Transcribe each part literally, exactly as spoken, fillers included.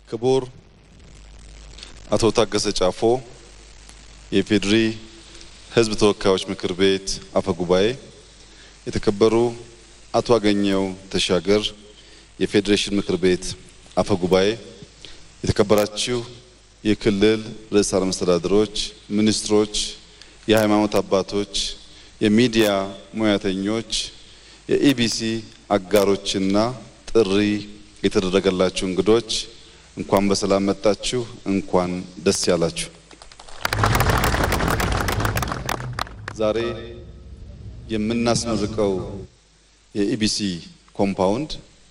ክቡር አቶ ታገሰ ጫፎ የፌድሪ ህዝብ ተወካዮች ምክር ቤት አፈ ጉባኤ፣ የተከበሩ አቶ አገኘው ተሻገር የፌዴሬሽን ምክር ቤት አፈ ጉባኤ፣ የተከበራችሁ የክልል ርዕሰ መስተዳድሮች፣ ሚኒስትሮች፣ የሃይማኖት አባቶች፣ የሚዲያ ሙያተኞች፣ የኢቢሲ አጋሮችና ጥሪ የተደረገላችሁ እንግዶች እንኳን በሰላም መጣችሁ፣ እንኳን ደስ ያላችሁ። ዛሬ የምናስመርቀው የኢቢሲ ኮምፓውንድ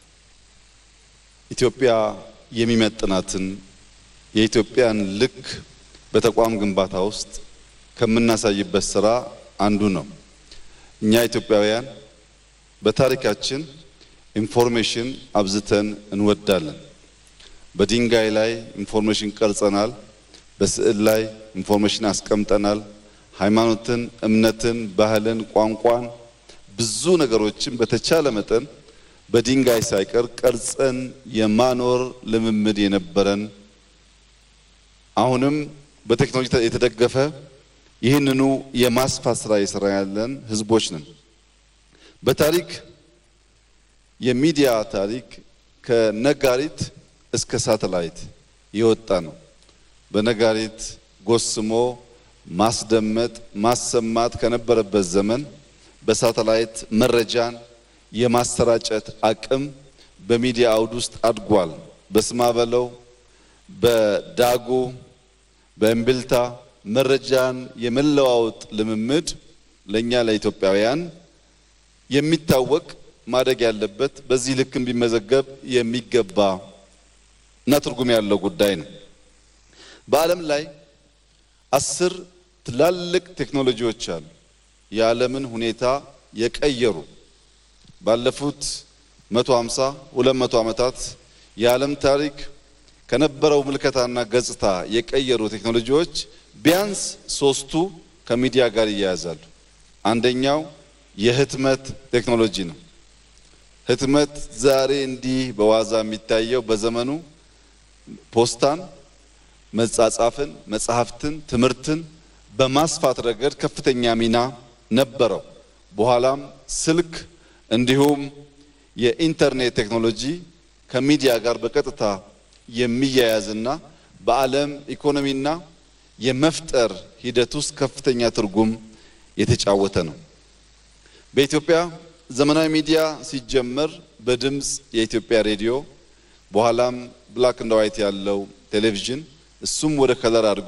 ኢትዮጵያ የሚመጥናትን የኢትዮጵያን ልክ በተቋም ግንባታ ውስጥ ከምናሳይበት ስራ አንዱ ነው። እኛ ኢትዮጵያውያን በታሪካችን ኢንፎርሜሽን አብዝተን እንወዳለን። በድንጋይ ላይ ኢንፎርሜሽን ቀርጸናል፣ በስዕል ላይ ኢንፎርሜሽን አስቀምጠናል። ሃይማኖትን፣ እምነትን፣ ባህልን፣ ቋንቋን ብዙ ነገሮችን በተቻለ መጠን በድንጋይ ሳይቀር ቀርጸን የማኖር ልምምድ የነበረን አሁንም በቴክኖሎጂ የተደገፈ ይህንኑ የማስፋት ስራ እየሰራ ያለን ህዝቦች ነን። በታሪክ የሚዲያ ታሪክ ከነጋሪት እስከ ሳተላይት የወጣ ነው። በነጋሪት ጎስሞ ማስደመጥ ማሰማት ከነበረበት ዘመን በሳተላይት መረጃን የማሰራጨት አቅም በሚዲያ አውድ ውስጥ አድጓል። በስማበለው በዳጉ በእምብልታ መረጃን የመለዋወጥ ልምምድ ለኛ ለኢትዮጵያውያን የሚታወቅ ማደግ ያለበት በዚህ ልክ ቢመዘገብ የሚገባ እና ትርጉም ያለው ጉዳይ ነው። በዓለም ላይ አስር ትላልቅ ቴክኖሎጂዎች አሉ የዓለምን ሁኔታ የቀየሩ። ባለፉት መቶ ሃምሳ ሁለት መቶ ዓመታት የዓለም ታሪክ ከነበረው ምልከታና ገጽታ የቀየሩ ቴክኖሎጂዎች ቢያንስ ሶስቱ ከሚዲያ ጋር ይያያዛሉ። አንደኛው የህትመት ቴክኖሎጂ ነው። ህትመት ዛሬ እንዲህ በዋዛ የሚታየው በዘመኑ ፖስታን፣ መጻጻፍን፣ መጽሐፍትን፣ ትምህርትን በማስፋት ረገድ ከፍተኛ ሚና ነበረው። በኋላም ስልክ እንዲሁም የኢንተርኔት ቴክኖሎጂ ከሚዲያ ጋር በቀጥታ የሚያያዝና በዓለም ኢኮኖሚና የመፍጠር ሂደት ውስጥ ከፍተኛ ትርጉም የተጫወተ ነው። በኢትዮጵያ ዘመናዊ ሚዲያ ሲጀመር በድምጽ የኢትዮጵያ ሬዲዮ፣ በኋላም ብላክ ኤንድ ዋይት ያለው ቴሌቪዥን፣ እሱም ወደ ከለር አድርጎ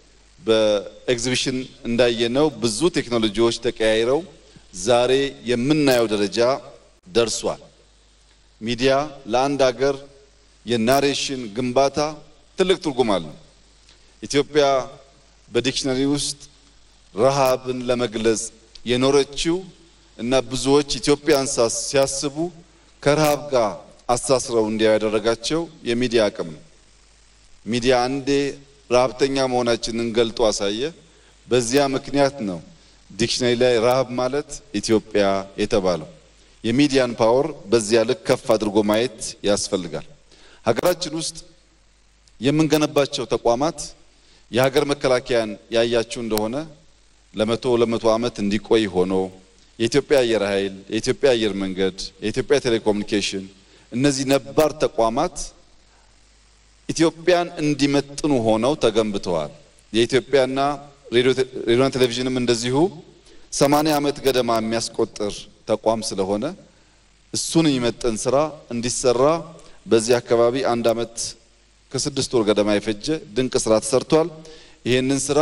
በኤግዚቢሽን እንዳየነው ብዙ ቴክኖሎጂዎች ተቀያይረው ዛሬ የምናየው ደረጃ ደርሷል። ሚዲያ ለአንድ ሀገር የናሬሽን ግንባታ ትልቅ ትርጉም አለው። ኢትዮጵያ በዲክሽነሪ ውስጥ ረሃብን ለመግለጽ የኖረችው እና ብዙዎች ኢትዮጵያን ሲያስቡ ከረሃብ ጋር አስተሳስረው እንዲያዩ ያደረጋቸው የሚዲያ አቅም ነው። ሚዲያ አንዴ ረሃብተኛ መሆናችንን ገልጦ አሳየ። በዚያ ምክንያት ነው ዲክሽነሪ ላይ ረሃብ ማለት ኢትዮጵያ የተባለው። የሚዲያን ፓወር በዚያ ልክ ከፍ አድርጎ ማየት ያስፈልጋል። ሀገራችን ውስጥ የምንገነባቸው ተቋማት የሀገር መከላከያን ያያችሁ እንደሆነ ለመቶ ለመቶ ዓመት እንዲቆይ ሆኖ የኢትዮጵያ አየር ኃይል፣ የኢትዮጵያ አየር መንገድ፣ የኢትዮጵያ ቴሌኮሙኒኬሽን እነዚህ ነባር ተቋማት ኢትዮጵያን እንዲመጥኑ ሆነው ተገንብተዋል። የኢትዮጵያና ሬዲዮና ቴሌቪዥንም እንደዚሁ ሰማንያ ዓመት ገደማ የሚያስቆጥር ተቋም ስለሆነ እሱን የሚመጥን ስራ እንዲሰራ በዚህ አካባቢ አንድ ዓመት ከስድስት ወር ገደማ የፈጀ ድንቅ ስራ ተሰርቷል። ይሄንን ስራ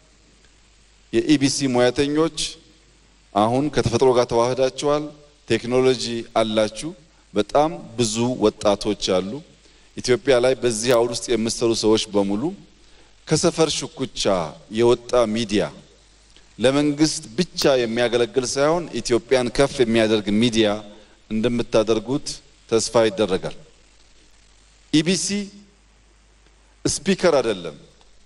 የኢቢሲ ሙያተኞች አሁን ከተፈጥሮ ጋር ተዋህዳቸዋል። ቴክኖሎጂ አላችሁ። በጣም ብዙ ወጣቶች አሉ። ኢትዮጵያ ላይ በዚህ አውድ ውስጥ የሚሰሩ ሰዎች በሙሉ ከሰፈር ሽኩቻ የወጣ ሚዲያ ለመንግስት ብቻ የሚያገለግል ሳይሆን ኢትዮጵያን ከፍ የሚያደርግ ሚዲያ እንደምታደርጉት ተስፋ ይደረጋል። ኢቢሲ ስፒከር አይደለም።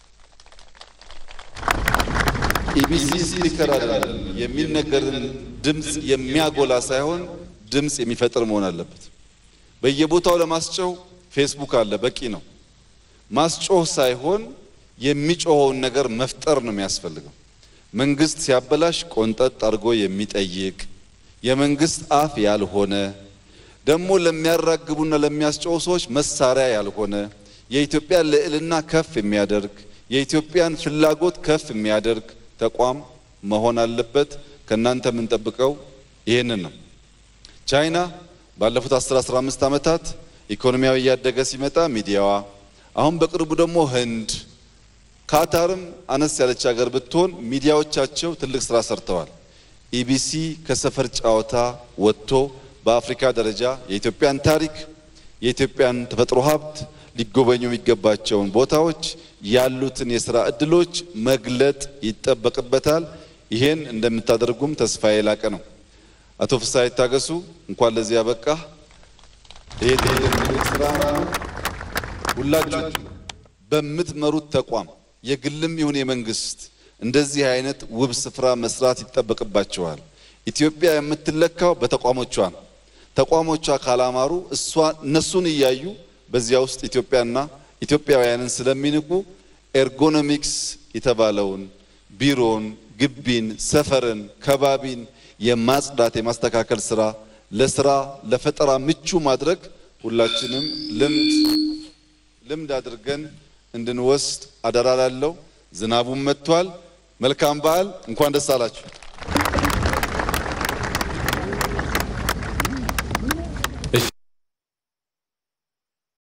ኢቢሲ ስፒከር አይደለም። የሚነገርን ድምጽ የሚያጎላ ሳይሆን ድምጽ የሚፈጥር መሆን አለበት። በየቦታው ለማስጨው ፌስቡክ አለ፣ በቂ ነው። ማስጮህ ሳይሆን የሚጮኸውን ነገር መፍጠር ነው የሚያስፈልገው። መንግስት ሲያበላሽ ቆንጠጥ አድርጎ የሚጠይቅ የመንግስት አፍ ያልሆነ ደግሞ ለሚያራግቡና ለሚያስጮሁ ሰዎች መሳሪያ ያልሆነ የኢትዮጵያ ልዕልና ከፍ የሚያደርግ የኢትዮጵያን ፍላጎት ከፍ የሚያደርግ ተቋም መሆን አለበት። ከናንተ ምን ጠብቀው ይሄንን ነው። ቻይና ባለፉት አስር አስራ አምስት ዓመታት ኢኮኖሚያዊ ያደገ ሲመጣ ሚዲያዋ፣ አሁን በቅርቡ ደግሞ ህንድ፣ ካታርም አነስ ያለች ሀገር ብትሆን ሚዲያዎቻቸው ትልቅ ስራ ሰርተዋል። ኢቢሲ ከሰፈር ጫዋታ ወጥቶ በአፍሪካ ደረጃ የኢትዮጵያን ታሪክ የኢትዮጵያን ተፈጥሮ ሀብት ሊጎበኙ የሚገባቸውን ቦታዎች ያሉትን የሥራ እድሎች መግለጥ ይጠበቅበታል። ይሄን እንደምታደርጉም ተስፋዬ ላቀ ነው። አቶ ፍስሐ ይታገሱ እንኳን ለዚህ ያበቃ። ይሄ ትልቅ ስራ ነው። ሁላችሁ በምትመሩት ተቋም የግልም ይሁን የመንግስት እንደዚህ አይነት ውብ ስፍራ መስራት ይጠበቅባቸዋል። ኢትዮጵያ የምትለካው በተቋሞቿ ነው። ተቋሞቿ ካላማሩ እሷ እነሱን እያዩ በዚያ ውስጥ ኢትዮጵያና ኢትዮጵያውያንን ስለሚንቁ ኤርጎኖሚክስ የተባለውን ቢሮን፣ ግቢን፣ ሰፈርን፣ ከባቢን የማጽዳት የማስተካከል ስራ ለስራ ለፈጠራ ምቹ ማድረግ ሁላችንም ልምድ ልምድ አድርገን እንድንወስድ አደራ ላለው። ዝናቡም መጥቷል። መልካም በዓል። እንኳን ደስ አላችሁ።